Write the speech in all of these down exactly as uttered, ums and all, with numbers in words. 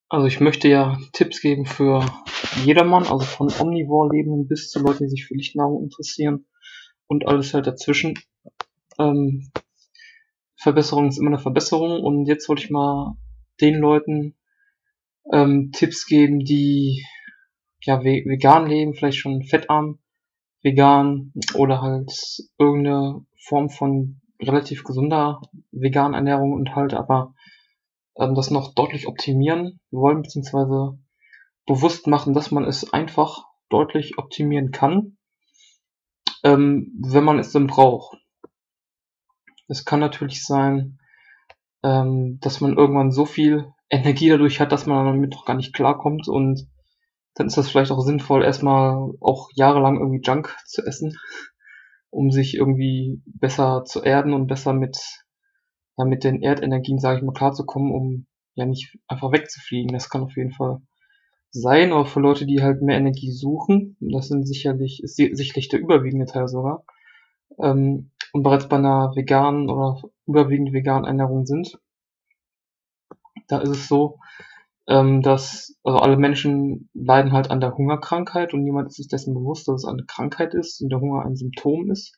Also ich möchte ja Tipps geben für jedermann, also von Omnivore-Lebenden bis zu Leuten, die sich für Lichtnahrung interessieren und alles halt dazwischen. Ähm, Verbesserung ist immer eine Verbesserung und jetzt wollte ich mal den Leuten ähm, Tipps geben, die ja ve vegan leben, vielleicht schon fettarm, vegan oder halt irgendeine Form von relativ gesunder veganen Ernährung und halt aber ähm, das noch deutlich optimieren wollen, beziehungsweise bewusst machen, dass man es einfach deutlich optimieren kann, ähm, wenn man es denn braucht. Es kann natürlich sein, ähm, dass man irgendwann so viel Energie dadurch hat, dass man damit noch gar nicht klarkommt und dann ist das vielleicht auch sinnvoll, erstmal auch jahrelang irgendwie Junk zu essen, um sich irgendwie besser zu erden und besser mit, ja, mit den Erdenergien, sage ich mal, klarzukommen, um ja nicht einfach wegzufliegen. Das kann auf jeden Fall sein, aber für Leute, die halt mehr Energie suchen, das sind sicherlich, ist sicherlich der überwiegende Teil sogar, ähm, und bereits bei einer veganen oder überwiegend veganen Ernährung sind, da ist es so, ähm, dass, also alle Menschen leiden halt an der Hungerkrankheit und niemand ist sich dessen bewusst, dass es eine Krankheit ist und der Hunger ein Symptom ist,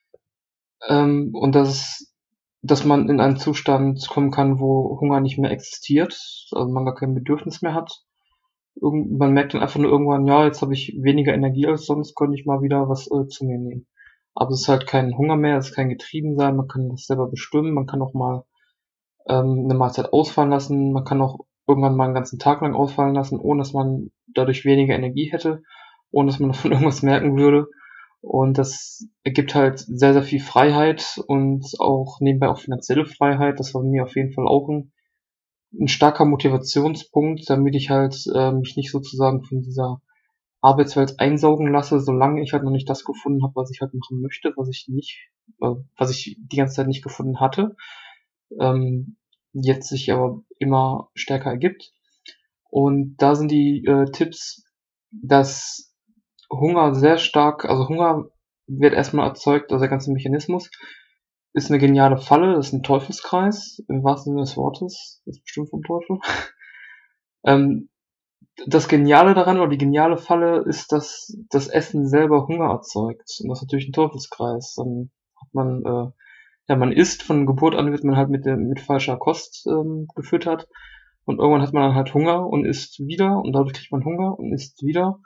ähm, und dass es, dass man in einen Zustand kommen kann, wo Hunger nicht mehr existiert, also man gar kein Bedürfnis mehr hat. Irgend, man merkt dann einfach nur irgendwann, ja, jetzt habe ich weniger Energie als sonst, könnte ich mal wieder was äh, zu mir nehmen. Aber es ist halt kein Hunger mehr, es ist kein Getriebensein, man kann das selber bestimmen, man kann auch mal ähm, eine Mahlzeit ausfallen lassen, man kann auch irgendwann mal einen ganzen Tag lang ausfallen lassen, ohne dass man dadurch weniger Energie hätte, ohne dass man davon irgendwas merken würde. Und das ergibt halt sehr, sehr viel Freiheit und auch nebenbei auch finanzielle Freiheit. Das war mir auf jeden Fall auch ein ein starker Motivationspunkt, damit ich halt äh, mich nicht sozusagen von dieser Arbeitswelt einsaugen lasse, solange ich halt noch nicht das gefunden habe, was ich halt machen möchte, was ich nicht, äh, was ich die ganze Zeit nicht gefunden hatte, ähm, jetzt sich aber immer stärker ergibt. Und da sind die äh, Tipps, dass Hunger sehr stark, also Hunger wird erstmal erzeugt, also der ganze Mechanismus ist eine geniale Falle, das ist ein Teufelskreis, im wahrsten Sinne des Wortes, das ist bestimmt vom Teufel. ähm, Das Geniale daran oder die geniale Falle ist, dass das Essen selber Hunger erzeugt. Und das ist natürlich ein Teufelskreis. Dann hat man, äh, ja, man isst, von Geburt an wird man halt mit, der, mit falscher Kost ähm, gefüttert. Und irgendwann hat man dann halt Hunger und isst wieder. Und dadurch kriegt man Hunger und isst wieder.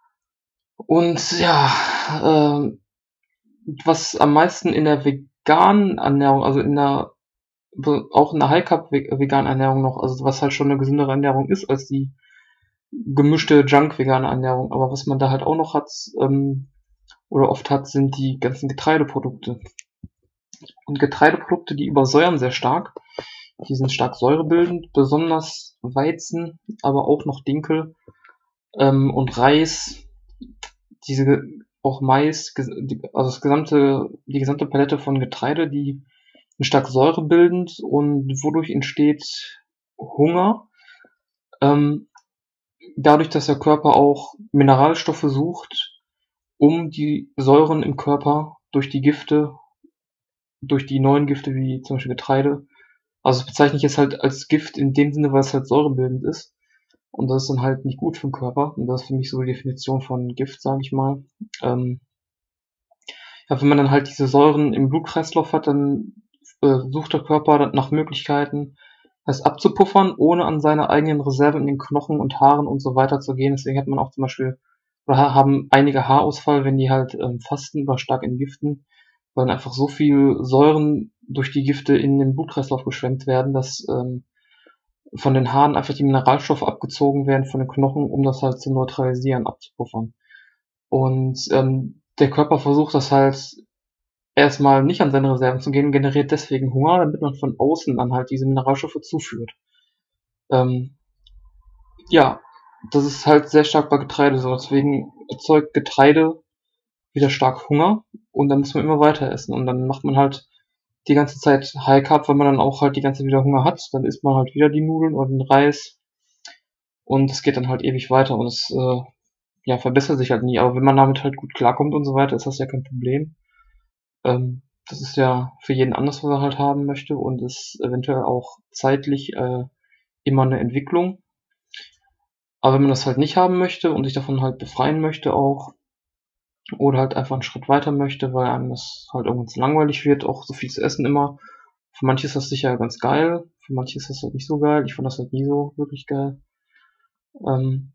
Und ja, äh, was am meisten in der veganen Ernährung, also in der, auch in der High-Carb-veganen Ernährung noch, also was halt schon eine gesündere Ernährung ist als die gemischte Junk-vegane Ernährung. Aber was man da halt auch noch hat, ähm, oder oft hat, sind die ganzen Getreideprodukte. Und Getreideprodukte, die übersäuern sehr stark. Die sind stark säurebildend, besonders Weizen, aber auch noch Dinkel ähm, und Reis, diese auch Mais, also das gesamte, die gesamte Palette von Getreide, die sind stark säurebildend und wodurch entsteht Hunger. Ähm, Dadurch, dass der Körper auch Mineralstoffe sucht, um die Säuren im Körper durch die Gifte, durch die neuen Gifte wie zum Beispiel Getreide, also das bezeichne ich jetzt halt als Gift in dem Sinne, weil es halt säurebildend ist. Und das ist dann halt nicht gut für den Körper. Und das ist für mich so die Definition von Gift, sage ich mal. Ähm, ja, wenn man dann halt diese Säuren im Blutkreislauf hat, dann äh, sucht der Körper dann nach Möglichkeiten, das abzupuffern, ohne an seine eigenen Reserven in den Knochen und Haaren und so weiter zu gehen. Deswegen hat man auch zum Beispiel, oder haben einige Haarausfall, wenn die halt ähm, fasten oder stark entgiften, weil dann einfach so viel Säuren durch die Gifte in den Blutkreislauf geschwemmt werden, dass ähm, von den Haaren einfach die Mineralstoffe abgezogen werden von den Knochen, um das halt zu neutralisieren, abzupuffern. Und ähm, der Körper versucht das halt erstmal nicht an seine Reserven zu gehen, generiert deswegen Hunger, damit man von außen dann halt diese Mineralstoffe zuführt. Ähm, ja, das ist halt sehr stark bei Getreide so. Deswegen erzeugt Getreide wieder stark Hunger und dann muss man immer weiter essen. Und dann macht man halt die ganze Zeit High Carb, weil man dann auch halt die ganze Zeit wieder Hunger hat. Dann isst man halt wieder die Nudeln oder den Reis und es geht dann halt ewig weiter und es äh, ja, verbessert sich halt nie. Aber wenn man damit halt gut klarkommt und so weiter, ist das ja kein Problem. Ähm, das ist ja für jeden anders, was er halt haben möchte und ist eventuell auch zeitlich äh, immer eine Entwicklung. Aber wenn man das halt nicht haben möchte und sich davon halt befreien möchte auch, oder halt einfach einen Schritt weiter möchte, weil einem das halt irgendwann zu langweilig wird, auch so viel zu essen immer. Für manche ist das sicher ganz geil, für manche ist das halt nicht so geil. Ich fand das halt nie so wirklich geil. Ähm,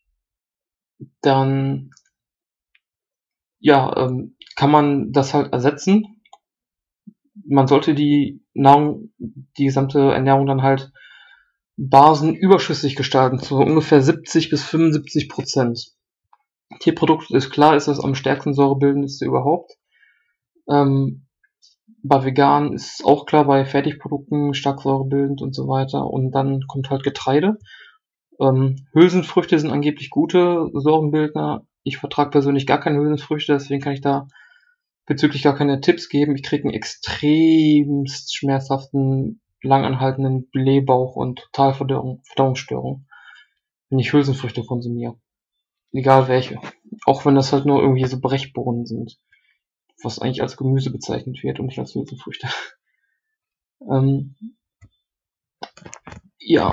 dann, ja, ähm, kann man das halt ersetzen. Man sollte die Nahrung, die gesamte Ernährung dann halt basenüberschüssig gestalten, zu ungefähr siebzig bis fünfundsiebzig Prozent. Tierprodukt ist klar, ist das am stärksten säurebildendste überhaupt. Ähm, bei vegan ist auch klar, bei Fertigprodukten stark säurebildend und so weiter. Und dann kommt halt Getreide. Ähm, Hülsenfrüchte sind angeblich gute Säurenbildner. Ich vertrage persönlich gar keine Hülsenfrüchte, deswegen kann ich da bezüglich gar keine Tipps geben. Ich kriege einen extremst schmerzhaften, langanhaltenden Blähbauch und Totalverdauung, Verdauungsstörung, wenn ich Hülsenfrüchte konsumiere. Egal welche. Auch wenn das halt nur irgendwie so Brechbohnen sind. Was eigentlich als Gemüse bezeichnet wird und nicht als Hülsenfrüchte. ähm, ja,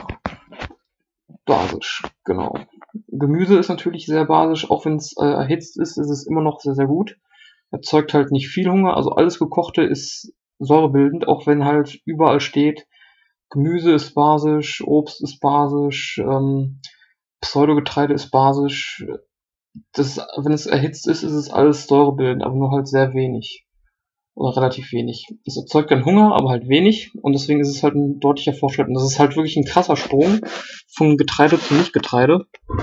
basisch, genau. Gemüse ist natürlich sehr basisch, auch wenn es äh, erhitzt ist, ist es immer noch sehr, sehr gut. Erzeugt halt nicht viel Hunger, also alles Gekochte ist säurebildend, auch wenn halt überall steht, Gemüse ist basisch, Obst ist basisch, ähm, Pseudogetreide ist basisch. Das, wenn es erhitzt ist, ist es alles säurebildend, aber nur halt sehr wenig. Oder relativ wenig. Es erzeugt dann Hunger, aber halt wenig. Und deswegen ist es halt ein deutlicher Fortschritt. Und das ist halt wirklich ein krasser Sprung von Getreide zu Nicht-Getreide.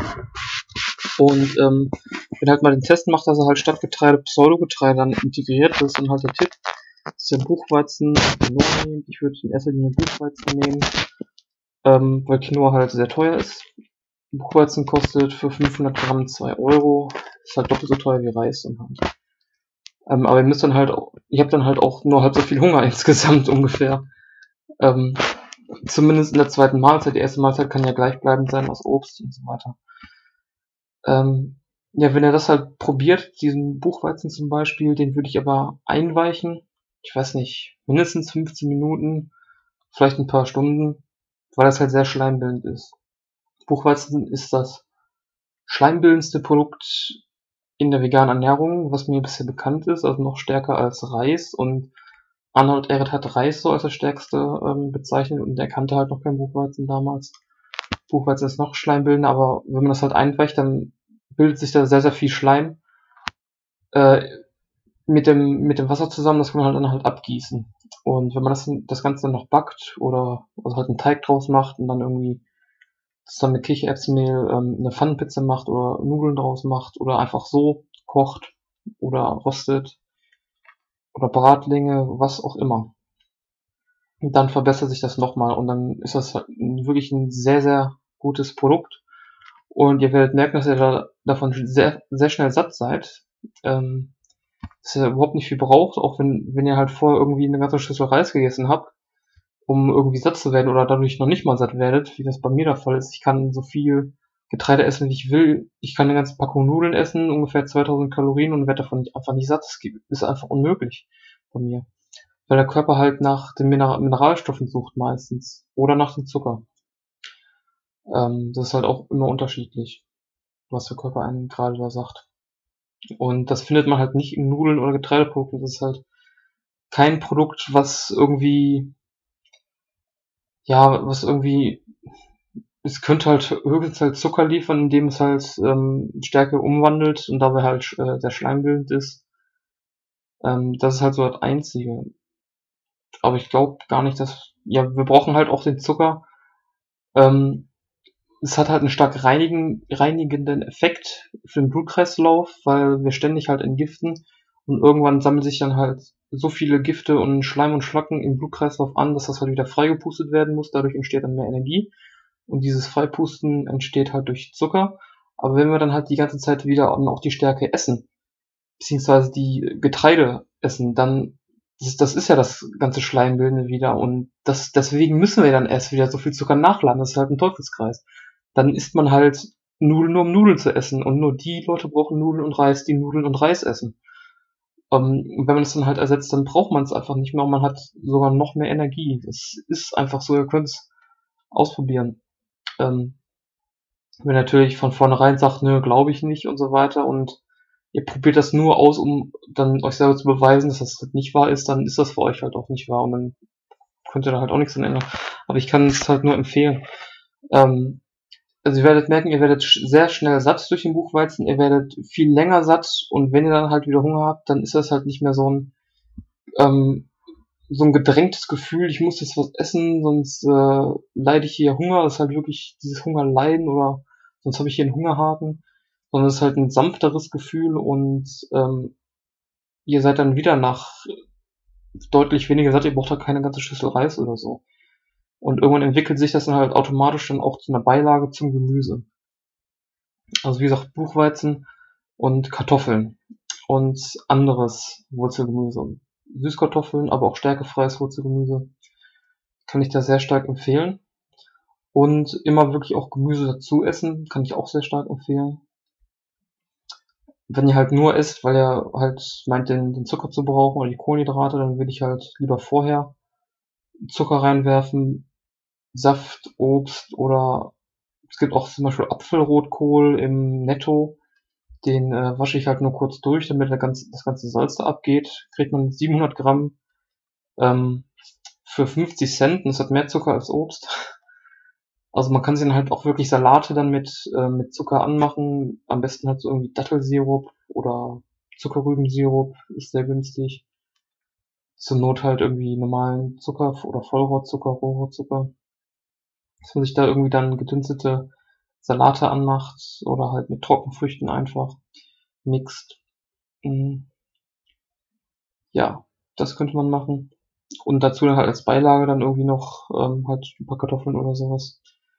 Und ähm, wenn halt mal den Test macht, dass er halt statt Getreide Pseudogetreide dann integriert, das ist dann halt der Tipp. Das ist der Buchweizen, Quinoa. Ich würde in erster Linie Buchweizen nehmen, ähm, weil Quinoa halt sehr teuer ist. Buchweizen kostet für fünfhundert Gramm zwei Euro. Ist halt doppelt so teuer wie Reis und halt. Ähm, aber ihr müsst dann halt, ihr habt dann halt auch nur halb so viel Hunger insgesamt ungefähr. Ähm, zumindest in der zweiten Mahlzeit. Die erste Mahlzeit kann ja gleichbleibend sein aus Obst und so weiter. Ähm, ja, wenn ihr das halt probiert, diesen Buchweizen zum Beispiel, den würde ich aber einweichen. Ich weiß nicht, mindestens fünfzehn Minuten, vielleicht ein paar Stunden, weil das halt sehr schleimbildend ist. Buchweizen ist das schleimbildendste Produkt in der veganen Ernährung, was mir bisher bekannt ist, also noch stärker als Reis. Und Arnold Ehret hat Reis so als das stärkste ähm, bezeichnet und er kannte halt noch kein Buchweizen damals. Buchweizen ist noch schleimbildender, aber wenn man das halt einweicht, dann bildet sich da sehr, sehr viel Schleim äh, mit dem mit dem Wasser zusammen, das kann man halt dann halt abgießen. Und wenn man das, das Ganze dann noch backt oder also halt einen Teig draus macht und dann irgendwie zusammen mit Kichererbsenmehl ähm, eine Pfannenpizza macht oder Nudeln draus macht oder einfach so kocht oder röstet oder Bratlinge, was auch immer. Und dann verbessert sich das nochmal und dann ist das halt wirklich ein sehr, sehr gutes Produkt. Und ihr werdet merken, dass ihr da davon sehr, sehr schnell satt seid. Ähm, dass ihr überhaupt nicht viel braucht, auch wenn, wenn ihr halt vorher irgendwie eine ganze Schüssel Reis gegessen habt, um irgendwie satt zu werden oder dadurch noch nicht mal satt werdet, wie das bei mir der Fall ist. Ich kann so viel Getreide essen, wie ich will. Ich kann eine ganze Packung Nudeln essen, ungefähr zweitausend Kalorien und werde davon einfach nicht satt. Das ist einfach unmöglich bei mir. Weil der Körper halt nach den Mineral Mineralstoffen sucht meistens. Oder nach dem Zucker. Ähm, das ist halt auch immer unterschiedlich, was der Körper einem gerade da sagt. Und das findet man halt nicht in Nudeln oder Getreideprodukten. Das ist halt kein Produkt, was irgendwie, ja, was irgendwie, es könnte halt höchstens halt Zucker liefern, indem es halt ähm, Stärke umwandelt und dabei halt äh, sehr schleimbildend ist. Ähm, das ist halt so das Einzige. Aber ich glaube gar nicht, dass, ja, wir brauchen halt auch den Zucker. Ähm, es hat halt einen stark reinigen, reinigenden Effekt für den Blutkreislauf, weil wir ständig halt entgiften und irgendwann sammeln sich dann halt so viele Gifte und Schleim und Schlacken im Blutkreislauf an, dass das halt wieder freigepustet werden muss. Dadurch entsteht dann mehr Energie und dieses Freipusten entsteht halt durch Zucker. Aber wenn wir dann halt die ganze Zeit wieder auch die Stärke essen, beziehungsweise die Getreide essen, dann das ist, das ist ja das ganze Schleimbildende wieder und das deswegen müssen wir dann erst wieder so viel Zucker nachladen. Das ist halt ein Teufelskreis. Dann isst man halt Nudeln nur um Nudeln zu essen und nur die Leute brauchen Nudeln und Reis, die Nudeln und Reis essen. Ähm, wenn man das dann halt ersetzt, dann braucht man es einfach nicht mehr und man hat sogar noch mehr Energie. Das ist einfach so, ihr könnt es ausprobieren. Ähm, Wenn ihr natürlich von vornherein sagt, nö, glaube ich nicht und so weiter und ihr probiert das nur aus, um dann euch selber zu beweisen, dass das halt nicht wahr ist, dann ist das für euch halt auch nicht wahr und dann könnt ihr da halt auch nichts dran ändern. Aber ich kann es halt nur empfehlen. Ähm, also ihr werdet merken, ihr werdet sehr schnell satt durch den Buchweizen, ihr werdet viel länger satt und wenn ihr dann halt wieder Hunger habt, dann ist das halt nicht mehr so ein ähm, so ein gedrängtes Gefühl, ich muss jetzt was essen, sonst äh, leide ich hier Hunger, das ist halt wirklich dieses Hungerleiden oder sonst habe ich hier einen Hungerhaken, sondern es ist halt ein sanfteres Gefühl und ähm, ihr seid dann wieder nach deutlich weniger satt, ihr braucht halt keine ganze Schüssel Reis oder so. Und irgendwann entwickelt sich das dann halt automatisch dann auch zu einer Beilage zum Gemüse. Also wie gesagt, Buchweizen und Kartoffeln und anderes Wurzelgemüse. Süßkartoffeln, aber auch stärkefreies Wurzelgemüse kann ich da sehr stark empfehlen. Und immer wirklich auch Gemüse dazu essen, kann ich auch sehr stark empfehlen. Wenn ihr halt nur esst, weil ihr halt meint, den, den Zucker zu brauchen oder die Kohlenhydrate, dann würde ich halt lieber vorher Zucker reinwerfen, Saft, Obst oder es gibt auch zum Beispiel Apfelrotkohl im Netto. Den äh, wasche ich halt nur kurz durch, damit der ganze, das ganze Salz da abgeht. Kriegt man siebenhundert Gramm ähm, für fünfzig Cent und das hat mehr Zucker als Obst. Also man kann sich dann halt auch wirklich Salate dann mit, äh, mit Zucker anmachen. Am besten halt so irgendwie Dattelsirup oder Zuckerrübensirup ist sehr günstig. Zur Not halt irgendwie normalen Zucker oder Vollrohrzucker, Rohrzucker. Dass man sich da irgendwie dann gedünstete Salate anmacht oder halt mit Trockenfrüchten einfach mixt. Mm, ja, das könnte man machen. Und dazu dann halt als Beilage dann irgendwie noch ähm, halt ein paar Kartoffeln oder sowas.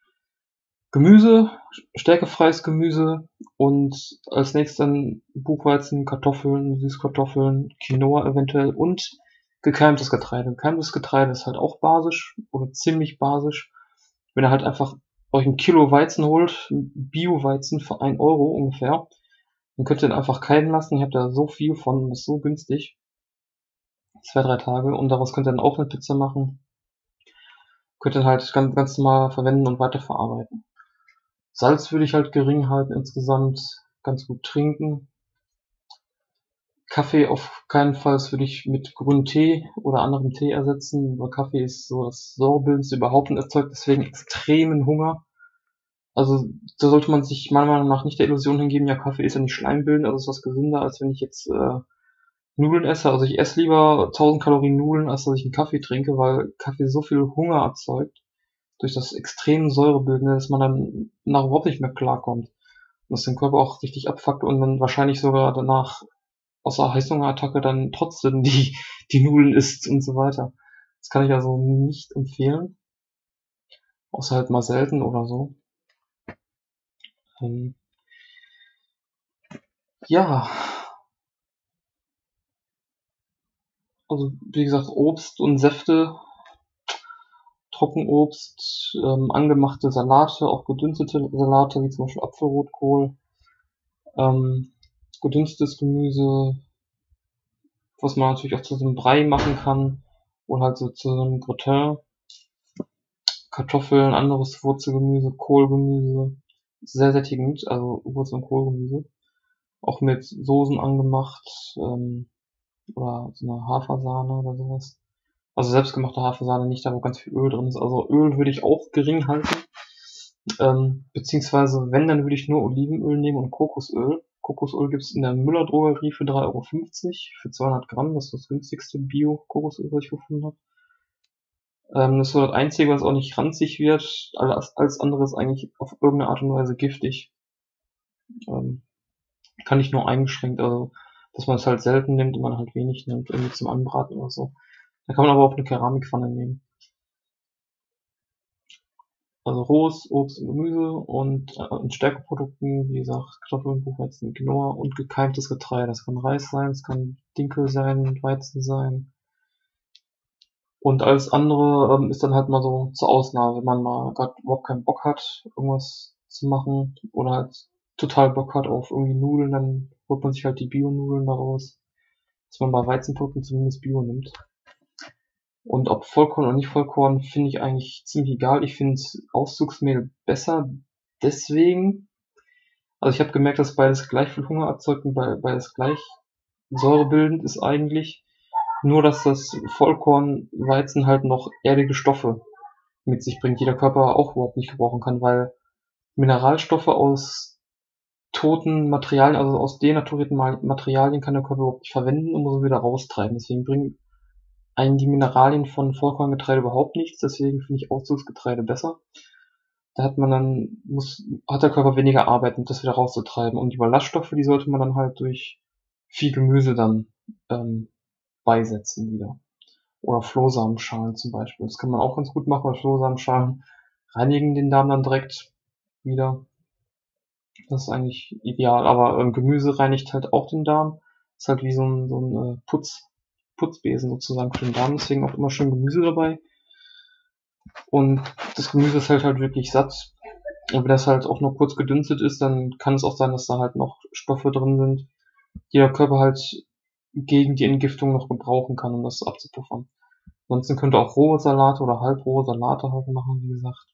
Gemüse, stärkefreies Gemüse und als nächstes dann Buchweizen, Kartoffeln, Süßkartoffeln, Quinoa eventuell und gekeimtes Getreide. Gekeimtes Getreide ist halt auch basisch oder ziemlich basisch. Wenn ihr halt einfach euch ein Kilo Weizen holt, Bio-Weizen für ein Euro ungefähr, dann könnt ihr den einfach keimen lassen. Ihr habt da so viel von, das ist so günstig. Zwei, drei Tage und daraus könnt ihr dann auch eine Pizza machen. Könnt ihr halt ganz, ganz normal verwenden und weiterverarbeiten. Salz würde ich halt gering halten insgesamt, ganz gut trinken. Kaffee auf keinen Fall, das würde ich mit grünem Tee oder anderem Tee ersetzen, weil Kaffee ist so das Säurebildendste überhaupt und erzeugt deswegen extremen Hunger. Also da sollte man sich meiner Meinung nach nicht der Illusion hingeben, ja Kaffee ist ja nicht schleimbildend, also ist was gesünder, als wenn ich jetzt äh, Nudeln esse. Also ich esse lieber tausend Kalorien Nudeln, als dass ich einen Kaffee trinke, weil Kaffee so viel Hunger erzeugt durch das extrem Säurebildende, dass man dann nach überhaupt nicht mehr klarkommt. Und das den Körper auch richtig abfuckt und dann wahrscheinlich sogar danach außer Heißhungerattacke dann trotzdem die, die Nudeln isst und so weiter. Das kann ich also nicht empfehlen. Außer halt mal selten oder so. Ähm, ja, also wie gesagt, Obst und Säfte, Trockenobst, ähm, angemachte Salate, auch gedünstete Salate, wie zum Beispiel Apfelrotkohl, ähm, gedünstetes Gemüse, was man natürlich auch zu so einem Brei machen kann oder halt so zu so einem Gratin, Kartoffeln, anderes Wurzelgemüse, Kohlgemüse, sehr sättigend, also Wurzel- und Kohlgemüse, auch mit Soßen angemacht ähm, oder so eine Hafersahne oder sowas. Also selbstgemachte Hafersahne nicht, da wo ganz viel Öl drin ist. Also Öl würde ich auch gering halten. Ähm, beziehungsweise wenn, dann würde ich nur Olivenöl nehmen und Kokosöl. Kokosöl gibt's in der Müller Drogerie für drei Euro fünfzig für zweihundert Gramm. Das ist das günstigste Bio-Kokosöl, was ich gefunden habe. Ähm, das ist so das Einzige, was auch nicht ranzig wird. Alles, alles andere ist eigentlich auf irgendeine Art und Weise giftig. Ähm, kann ich nur eingeschränkt, also dass man es halt selten nimmt und man halt wenig nimmt, irgendwie zum Anbraten oder so. Da kann man aber auch eine Keramikpfanne nehmen. Also rohes Obst und Gemüse und äh, in Stärkeprodukten, wie gesagt, Kartoffeln, Buchweizen, Quinoa und gekeimtes Getreide. Das kann Reis sein, es kann Dinkel sein, Weizen sein. Und alles andere ähm, ist dann halt mal so zur Ausnahme, wenn man mal gerade überhaupt keinen Bock hat, irgendwas zu machen oder halt total Bock hat auf irgendwie Nudeln, dann holt man sich halt die Bio-Nudeln daraus, dass man bei Weizenprodukten zumindest Bio nimmt. Und ob Vollkorn oder nicht Vollkorn, finde ich eigentlich ziemlich egal. Ich finde Auszugsmehl besser, deswegen, also ich habe gemerkt, dass beides gleich viel Hunger erzeugt und beides gleich säurebildend ist eigentlich, nur dass das Vollkornweizen halt noch erdige Stoffe mit sich bringt, die der Körper auch überhaupt nicht gebrauchen kann, weil Mineralstoffe aus toten Materialien, also aus denaturierten Materialien kann der Körper überhaupt nicht verwenden und muss sie wieder raustreiben. Deswegen bringen einen die Mineralien von Vollkorngetreide überhaupt nichts, deswegen finde ich Auszugsgetreide besser. Da hat man dann, muss, hat der Körper weniger Arbeit, um das wieder rauszutreiben. Und die Ballaststoffe, die sollte man dann halt durch viel Gemüse dann ähm, beisetzen wieder. Oder Flohsamenschalen zum Beispiel. Das kann man auch ganz gut machen, weil Flohsamenschalen reinigen den Darm dann direkt wieder. Das ist eigentlich ideal. Aber ähm, Gemüse reinigt halt auch den Darm. Ist halt wie so ein, so ein äh, Putz, Putzbesen sozusagen für den Darm. Deswegen auch immer schön Gemüse dabei. Und das Gemüse ist halt halt wirklich satt. Und wenn das halt auch nur kurz gedünstet ist, dann kann es auch sein, dass da halt noch Stoffe drin sind, die der Körper halt gegen die Entgiftung noch gebrauchen kann, um das abzupuffern. Ansonsten könnte auch rohe Salate oder halbrohe Salate halt machen, wie gesagt.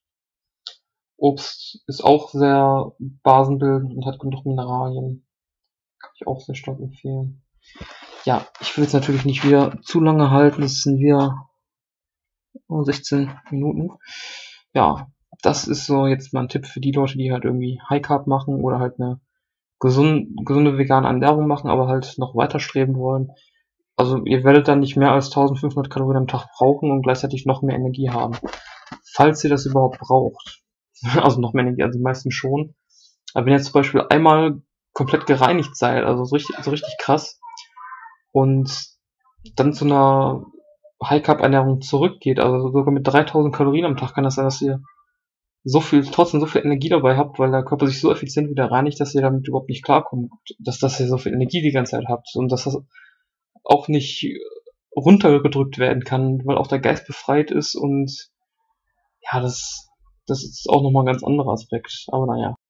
Obst ist auch sehr basenbildend und hat genug Mineralien. Kann ich auch sehr stark empfehlen. Ja, ich will jetzt natürlich nicht wieder zu lange halten. Es sind wieder sechzehn Minuten. Ja, das ist so jetzt mal ein Tipp für die Leute, die halt irgendwie High Carb machen oder halt eine gesund, gesunde vegane Ernährung machen, aber halt noch weiter streben wollen. Also ihr werdet dann nicht mehr als eintausendfünfhundert Kalorien am Tag brauchen und gleichzeitig noch mehr Energie haben. Falls ihr das überhaupt braucht. Also noch mehr Energie, also die meisten schon. Aber wenn ihr zum Beispiel einmal komplett gereinigt seid, also so richtig, so richtig krass, und dann zu einer High-Carb-Ernährung zurückgeht, also sogar mit dreitausend Kalorien am Tag, kann das sein, dass ihr so viel, trotzdem so viel Energie dabei habt, weil der Körper sich so effizient wieder reinigt, dass ihr damit überhaupt nicht klarkommt, dass, dass ihr so viel Energie die ganze Zeit habt und dass das auch nicht runtergedrückt werden kann, weil auch der Geist befreit ist und ja, das, das ist auch nochmal ein ganz anderer Aspekt, aber naja.